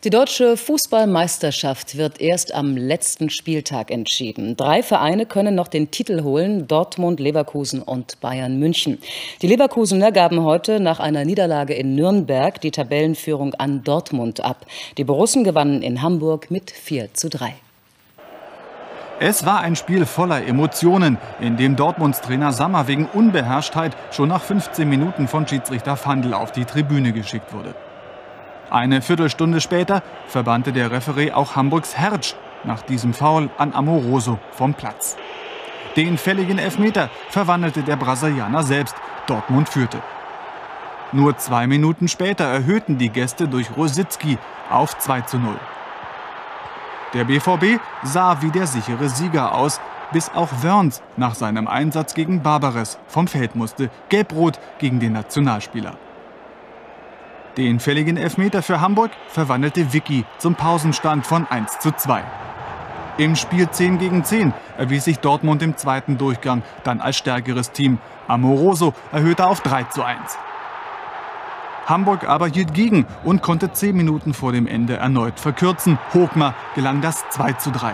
Die deutsche Fußballmeisterschaft wird erst am letzten Spieltag entschieden. 3 Vereine können noch den Titel holen: Dortmund, Leverkusen und Bayern München. Die Leverkusener gaben heute nach einer Niederlage in Nürnberg die Tabellenführung an Dortmund ab. Die Borussen gewannen in Hamburg mit 4:3. Es war ein Spiel voller Emotionen, in dem Dortmunds Trainer Sammer wegen Unbeherrschtheit schon nach 15 Minuten von Schiedsrichter Fandl auf die Tribüne geschickt wurde. Eine Viertelstunde später verbannte der Referee auch Hamburgs Hertsch nach diesem Foul an Amoroso vom Platz. Den fälligen Elfmeter verwandelte der Brasilianer selbst. Dortmund führte. Nur 2 Minuten später erhöhten die Gäste durch Rositzky auf 2:0. Der BVB sah wie der sichere Sieger aus, bis auch Wörns nach seinem Einsatz gegen Barbares vom Feld musste. Gelb-Rot gegen den Nationalspieler. Den fälligen Elfmeter für Hamburg verwandelte Vicky zum Pausenstand von 1:2. Im Spiel 10 gegen 10 erwies sich Dortmund im zweiten Durchgang dann als stärkeres Team. Amoroso erhöhte auf 3:1. Hamburg aber hielt gegen und konnte 10 Minuten vor dem Ende erneut verkürzen. Hochmar gelang das 2:3.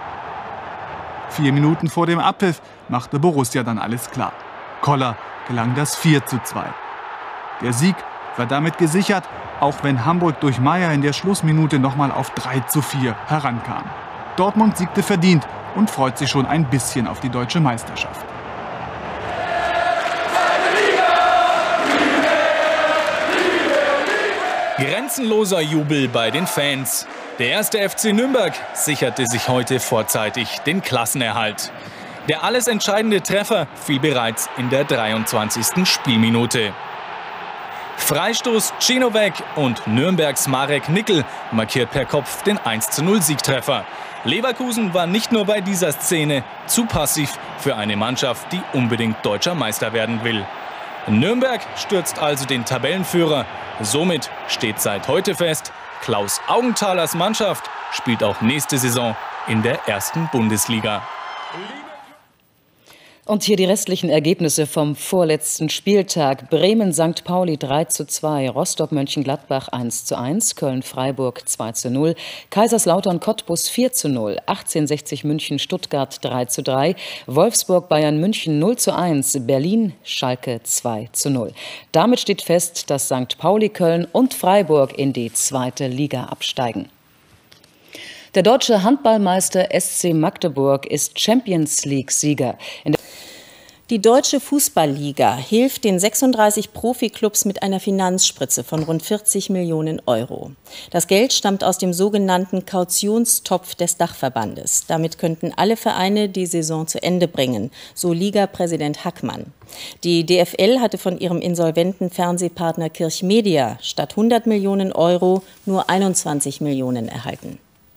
4 Minuten vor dem Abpfiff machte Borussia dann alles klar. Koller gelang das 4:2. Der Sieg war damit gesichert, auch wenn Hamburg durch Meier in der Schlussminute nochmal auf 3:4 herankam. Dortmund siegte verdient und freut sich schon ein bisschen auf die deutsche Meisterschaft. Grenzenloser Jubel bei den Fans. Der 1. FC Nürnberg sicherte sich heute vorzeitig den Klassenerhalt. Der alles entscheidende Treffer fiel bereits in der 23. Spielminute. Freistoß Cinovic und Nürnbergs Marek Nickel markiert per Kopf den 1:0 Siegtreffer. Leverkusen war nicht nur bei dieser Szene zu passiv für eine Mannschaft, die unbedingt deutscher Meister werden will. Nürnberg stürzt also den Tabellenführer. Somit steht seit heute fest, Klaus Augenthalers Mannschaft spielt auch nächste Saison in der 1. Bundesliga. Und hier die restlichen Ergebnisse vom vorletzten Spieltag. Bremen-St. Pauli 3:2, Rostock-Mönchengladbach 1:1, Köln-Freiburg 2:0, Kaiserslautern-Cottbus 4:0, 1860 München-Stuttgart 3:3, Wolfsburg-Bayern München 0:1, Berlin-Schalke 2:0. Damit steht fest, dass St. Pauli, Köln und Freiburg in die 2. Liga absteigen. Der deutsche Handballmeister SC Magdeburg ist Champions-League-Sieger. Die Deutsche Fußballliga hilft den 36 Profiklubs mit einer Finanzspritze von rund 40 Millionen Euro. Das Geld stammt aus dem sogenannten Kautionstopf des Dachverbandes. Damit könnten alle Vereine die Saison zu Ende bringen, so Liga-Präsident Hackmann. Die DFL hatte von ihrem insolventen Fernsehpartner Kirchmedia statt 100 Millionen Euro nur 21 Millionen erhalten.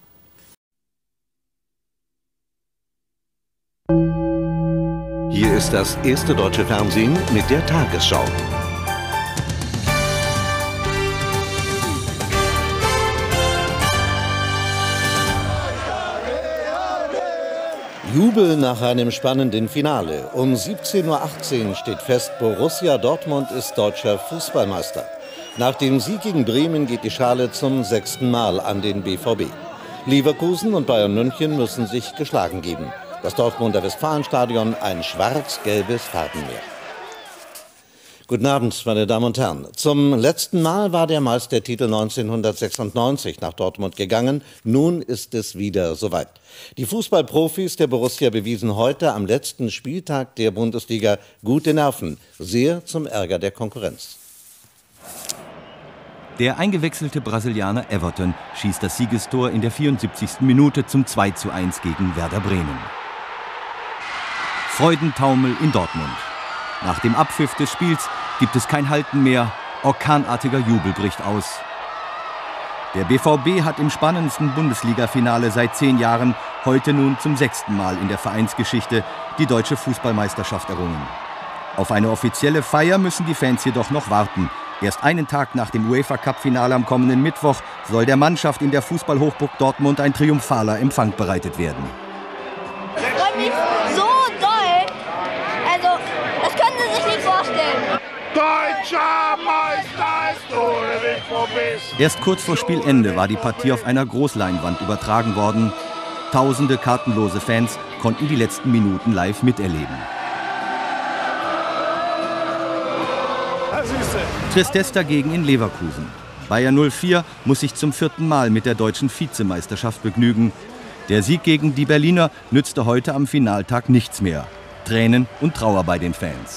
Hier ist das erste deutsche Fernsehen mit der Tagesschau. Jubel nach einem spannenden Finale. Um 17:18 Uhr steht fest, Borussia Dortmund ist deutscher Fußballmeister. Nach dem Sieg gegen Bremen geht die Schale zum 6. Mal an den BVB. Leverkusen und Bayern München müssen sich geschlagen geben. Das Dortmunder Westfalenstadion ein schwarz-gelbes Farbenmeer. Guten Abend, meine Damen und Herren. Zum letzten Mal war der Meistertitel 1996 nach Dortmund gegangen. Nun ist es wieder soweit. Die Fußballprofis der Borussia bewiesen heute am letzten Spieltag der Bundesliga gute Nerven, sehr zum Ärger der Konkurrenz. Der eingewechselte Brasilianer Everton schießt das Siegestor in der 74. Minute zum 2:1 gegen Werder Bremen. Freudentaumel in Dortmund. Nach dem Abpfiff des Spiels gibt es kein Halten mehr. Orkanartiger Jubel bricht aus. Der BVB hat im spannendsten Bundesliga-Finale seit 10 Jahren heute nun zum 6. Mal in der Vereinsgeschichte die deutsche Fußballmeisterschaft errungen. Auf eine offizielle Feier müssen die Fans jedoch noch warten. Erst einen Tag nach dem UEFA-Cup-Finale am kommenden Mittwoch soll der Mannschaft in der Fußballhochburg Dortmund ein triumphaler Empfang bereitet werden. Ich freue mich so doll. Also, das können Sie sich nicht vorstellen. Deutscher Meister ist Ulrich Vorbis. Erst kurz vor Spielende war die Partie auf einer Großleinwand übertragen worden. Tausende kartenlose Fans konnten die letzten Minuten live miterleben. Tristesse dagegen in Leverkusen. Bayer 04 muss sich zum 4. Mal mit der deutschen Vizemeisterschaft begnügen. Der Sieg gegen die Berliner nützte heute am Finaltag nichts mehr. Tränen und Trauer bei den Fans.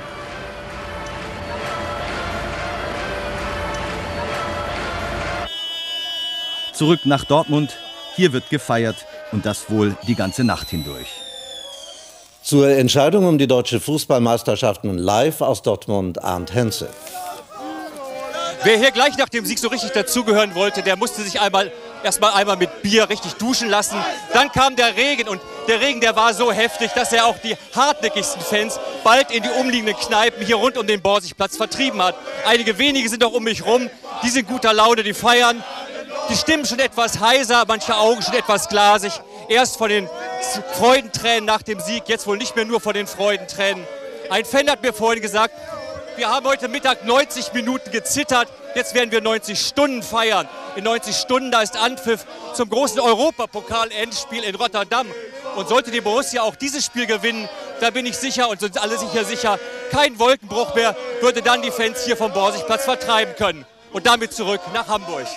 Zurück nach Dortmund. Hier wird gefeiert und das wohl die ganze Nacht hindurch. Zur Entscheidung um die deutsche Fußballmeisterschaft nun live aus Dortmund Arndt Henze. Wer hier gleich nach dem Sieg so richtig dazugehören wollte, der musste sich erstmal einmal mit Bier richtig duschen lassen. Dann kam der Regen und der Regen, der war so heftig, dass er auch die hartnäckigsten Fans bald in die umliegenden Kneipen hier rund um den Borsigplatz vertrieben hat. Einige wenige sind auch um mich rum, die sind guter Laune, die feiern. Die Stimmen schon etwas heiser, manche Augen schon etwas glasig. Erst von den Freudentränen nach dem Sieg, jetzt wohl nicht mehr nur von den Freudentränen. Ein Fan hat mir vorhin gesagt, wir haben heute Mittag 90 Minuten gezittert, jetzt werden wir 90 Stunden feiern. In 90 Stunden, da ist Anpfiff zum großen Europapokal-Endspiel in Rotterdam. Und sollte die Borussia auch dieses Spiel gewinnen, da bin ich sicher und sind alle sicher, kein Wolkenbruch mehr würde dann die Fans hier vom Borsigplatz vertreiben können. Und damit zurück nach Hamburg.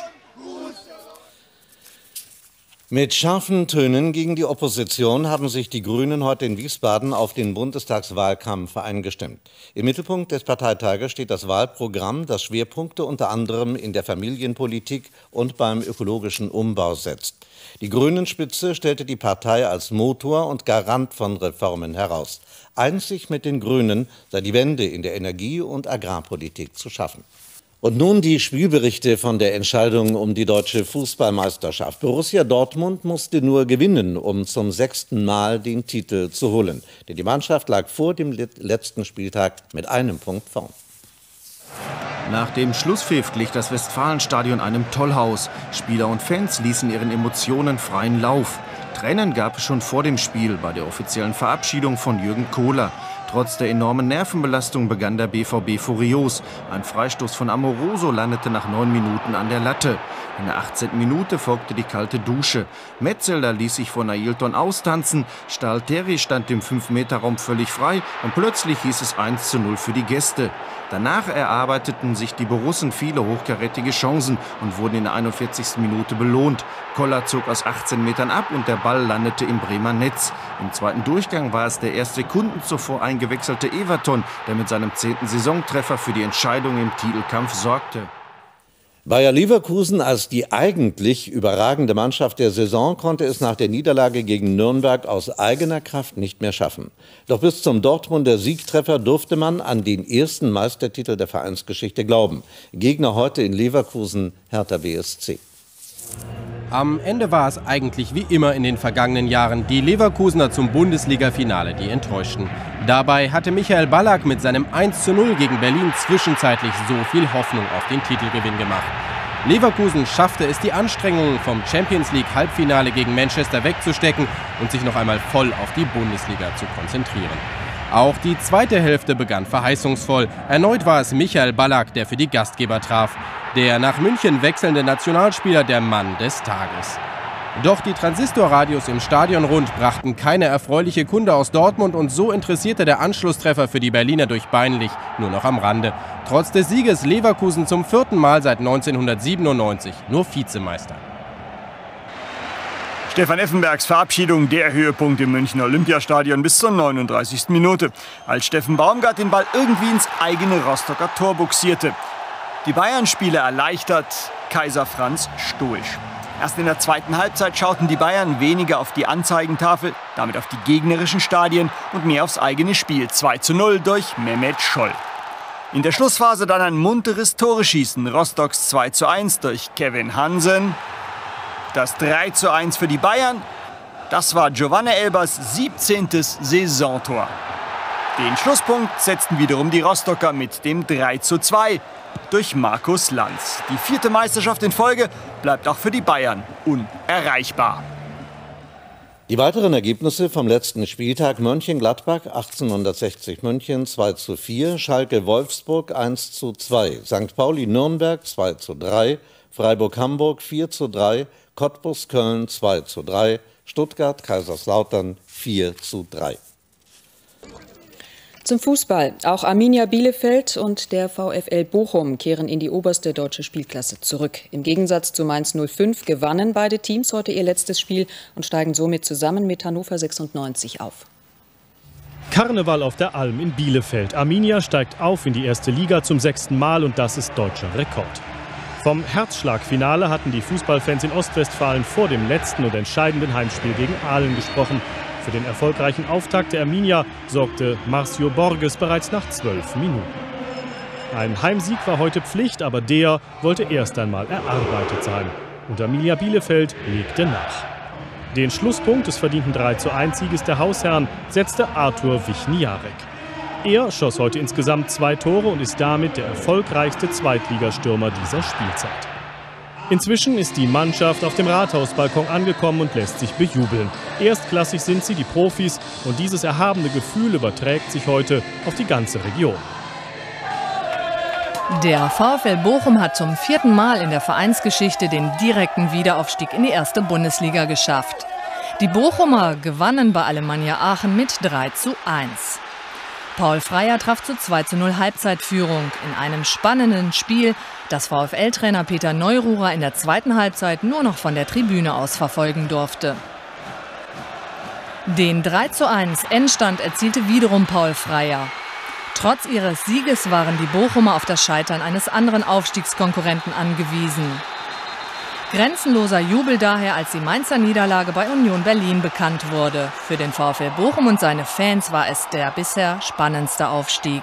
Mit scharfen Tönen gegen die Opposition haben sich die Grünen heute in Wiesbaden auf den Bundestagswahlkampf eingestimmt. Im Mittelpunkt des Parteitages steht das Wahlprogramm, das Schwerpunkte unter anderem in der Familienpolitik und beim ökologischen Umbau setzt. Die Grünen-Spitze stellte die Partei als Motor und Garant von Reformen heraus. Einzig mit den Grünen sei die Wende in der Energie- und Agrarpolitik zu schaffen. Und nun die Spielberichte von der Entscheidung um die deutsche Fußballmeisterschaft. Borussia Dortmund musste nur gewinnen, um zum 6. Mal den Titel zu holen. Denn die Mannschaft lag vor dem letzten Spieltag mit einem Punkt vorn. Nach dem Schlusspfiff glich das Westfalenstadion einem Tollhaus. Spieler und Fans ließen ihren Emotionen freien Lauf. Tränen gab es schon vor dem Spiel bei der offiziellen Verabschiedung von Jürgen Kohler. Trotz der enormen Nervenbelastung begann der BVB furios. Ein Freistoß von Amoroso landete nach 9 Minuten an der Latte. In der 18. Minute folgte die kalte Dusche. Metzelder ließ sich von Ailton austanzen. Stalteri stand im 5-Meter-Raum völlig frei und plötzlich hieß es 1:0 für die Gäste. Danach erarbeiteten sich die Borussen viele hochkarätige Chancen und wurden in der 41. Minute belohnt. Koller zog aus 18 Metern ab und der Ball landete im Bremer Netz. Im zweiten Durchgang war es der erst Sekunden zuvor eingewechselte Everton, der mit seinem 10. Saisontreffer für die Entscheidung im Titelkampf sorgte. Bayer Leverkusen als die eigentlich überragende Mannschaft der Saison konnte es nach der Niederlage gegen Nürnberg aus eigener Kraft nicht mehr schaffen. Doch bis zum Dortmunder Siegtreffer durfte man an den ersten Meistertitel der Vereinsgeschichte glauben. Gegner heute in Leverkusen, Hertha BSC. Am Ende war es eigentlich wie immer in den vergangenen Jahren die Leverkusener zum Bundesliga-Finale, die enttäuschten. Dabei hatte Michael Ballack mit seinem 1:0 gegen Berlin zwischenzeitlich so viel Hoffnung auf den Titelgewinn gemacht. Leverkusen schaffte es, die Anstrengungen vom Champions-League-Halbfinale gegen Manchester wegzustecken und sich noch einmal voll auf die Bundesliga zu konzentrieren. Auch die zweite Hälfte begann verheißungsvoll. Erneut war es Michael Ballack, der für die Gastgeber traf. Der nach München wechselnde Nationalspieler, der Mann des Tages. Doch die Transistorradios im Stadionrund brachten keine erfreuliche Kunde aus Dortmund und so interessierte der Anschlusstreffer für die Berliner durch Beinlich nur noch am Rande. Trotz des Sieges Leverkusen zum 4. Mal seit 1997 nur Vizemeister. Stefan Effenbergs Verabschiedung, der Höhepunkt im Münchner Olympiastadion bis zur 39. Minute, als Steffen Baumgart den Ball irgendwie ins eigene Rostocker Tor buxierte. Die Bayern-Spieler erleichtert, Kaiser Franz stoisch. Erst in der zweiten Halbzeit schauten die Bayern weniger auf die Anzeigentafel, damit auf die gegnerischen Stadien und mehr aufs eigene Spiel. 2:0 durch Mehmet Scholl. In der Schlussphase dann ein munteres Tore-Schießen. Rostocks 2:1 durch Kevin Hansen. Das 3:1 für die Bayern, das war Giovanna Elbers 17. Saisontor. Den Schlusspunkt setzten wiederum die Rostocker mit dem 3:2 durch Markus Lanz. Die 4. Meisterschaft in Folge bleibt auch für die Bayern unerreichbar. Die weiteren Ergebnisse vom letzten Spieltag: Mönchengladbach 1860 München 2:4, Schalke Wolfsburg 1:2, St. Pauli Nürnberg 2:3, Freiburg Hamburg 4:3, Cottbus Köln 2:3, Stuttgart Kaiserslautern 4:3. Zum Fußball. Auch Arminia Bielefeld und der VfL Bochum kehren in die oberste deutsche Spielklasse zurück. Im Gegensatz zu Mainz 05 gewannen beide Teams heute ihr letztes Spiel und steigen somit zusammen mit Hannover 96 auf. Karneval auf der Alm in Bielefeld. Arminia steigt auf in die erste Liga zum 6. Mal und das ist deutscher Rekord. Vom Herzschlagfinale hatten die Fußballfans in Ostwestfalen vor dem letzten und entscheidenden Heimspiel gegen Aalen gesprochen. Für den erfolgreichen Auftakt der Arminia sorgte Marcio Borges bereits nach 12 Minuten. Ein Heimsieg war heute Pflicht, aber der wollte erst einmal erarbeitet sein. Und Arminia Bielefeld legte nach. Den Schlusspunkt des verdienten 3:1-Sieges der Hausherren setzte Arthur Wichniarek. Er schoss heute insgesamt 2 Tore und ist damit der erfolgreichste Zweitligastürmer dieser Spielzeit. Inzwischen ist die Mannschaft auf dem Rathausbalkon angekommen und lässt sich bejubeln. Erstklassig sind sie, die Profis, und dieses erhabene Gefühl überträgt sich heute auf die ganze Region. Der VfL Bochum hat zum 4. Mal in der Vereinsgeschichte den direkten Wiederaufstieg in die erste Bundesliga geschafft. Die Bochumer gewannen bei Alemannia Aachen mit 3:1. Paul Freier traf zu 2:0 Halbzeitführung in einem spannenden Spiel, das VfL-Trainer Peter Neururer in der zweiten Halbzeit nur noch von der Tribüne aus verfolgen durfte. Den 3:1 Endstand erzielte wiederum Paul Freier. Trotz ihres Sieges waren die Bochumer auf das Scheitern eines anderen Aufstiegskonkurrenten angewiesen. Grenzenloser Jubel daher, als die Mainzer Niederlage bei Union Berlin bekannt wurde. Für den VfL Bochum und seine Fans war es der bisher spannendste Aufstieg.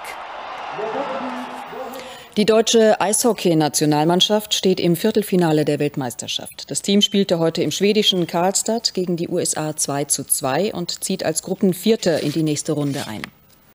Die deutsche Eishockey-Nationalmannschaft steht im Viertelfinale der Weltmeisterschaft. Das Team spielte heute im schwedischen Karlstad gegen die USA 2:2 und zieht als Gruppenvierter in die nächste Runde ein.